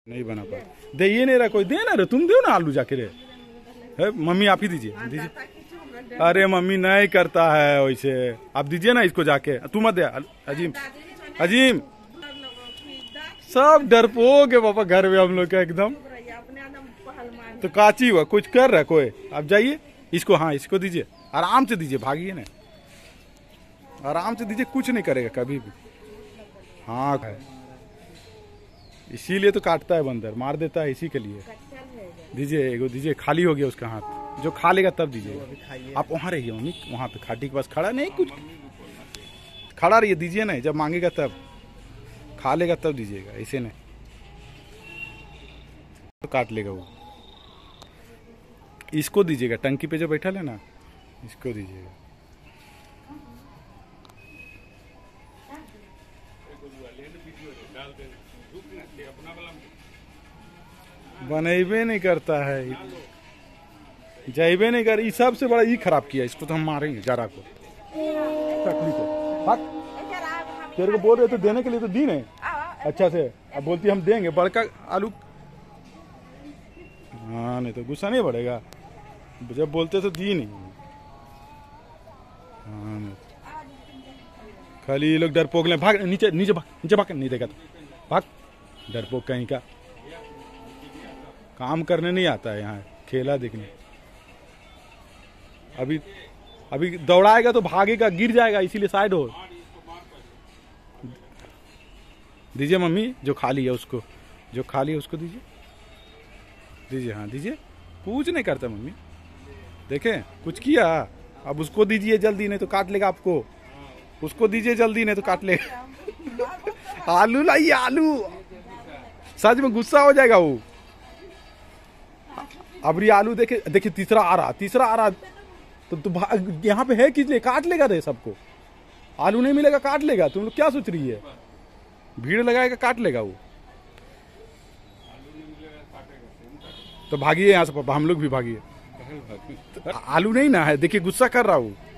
नहीं बना पा दे ये नहीं रहा कोई दे ना रे तुम दो ना आलू जाके रे है मम्मी आप ही दीजिए दीजिए। अरे मम्मी नहीं करता है वैसे आप दीजिए ना इसको जाके तू मत दे अजीम अजीम सब डरपोक है पापा घर में हम लोग का एकदम। तो काची हुआ कुछ कर रहा कोई आप जाइए इसको हाँ इसको दीजिए आराम से दीजिए भागिए ना आराम से दीजिए कुछ नहीं करेगा कभी भी। हाँ इसीलिए तो काटता है बंदर मार देता है इसी के लिए। दीजिए एगो दीजिए खाली हो गया उसका हाथ जो खा लेगा तब दीजिए। आप वहाँ रहिए मम्मी वहाँ पे खाटी के पास खड़ा नहीं कुछ खड़ा रहिए दीजिए ना जब मांगेगा तब खा लेगा तब दीजिएगा ऐसे नहीं तो काट लेगा वो। इसको दीजिएगा टंकी पे जो बैठा है ना इसको दीजिएगा। बनेबे नहीं करता है जाइबे नहीं कर ये सबसे बड़ा ये खराब किया इसको तो हम मारेंगे जारा को चकली को। तेरे को बोल रहे तो देने के लिए तो दी नहीं अच्छा से अब बोलती हम देंगे बड़का आलू। हाँ नहीं तो गुस्सा नहीं बढ़ेगा जब बोलते तो दी नहीं। हाँ नहीं खाली ये लोग डरपोक ले भाग नीचे नीचे भाग नहीं देगा तो भाग डरपोक कहीं का काम करने नहीं आता है यहाँ खेला देखने। अभी दौड़ाएगा तो भागेगा गिर जाएगा इसीलिए साइड हो दीजिए मम्मी जो खाली है उसको जो खाली है उसको दीजिए दीजिए हाँ दीजिए कुछ नहीं करता मम्मी देखें कुछ किया अब उसको दीजिए जल्दी नहीं तो काट लेगा आपको उसको दीजिए जल्दी नहीं तो काट लेगा। आलू लाइए आलू सच में गुस्सा हो जाएगा वो। अब ये आलू देखे देखिए तीसरा आ रहा तो यहाँ पे है किस लिए काट लेगा रे सबको आलू नहीं मिलेगा काट लेगा। तुम लोग क्या सोच रही है भीड़ लगाएगा काट लेगा वो। तो भागिए यहाँ से पापा हम लोग भी भागिए आलू नहीं ना है देखिए गुस्सा कर रहा हूँ।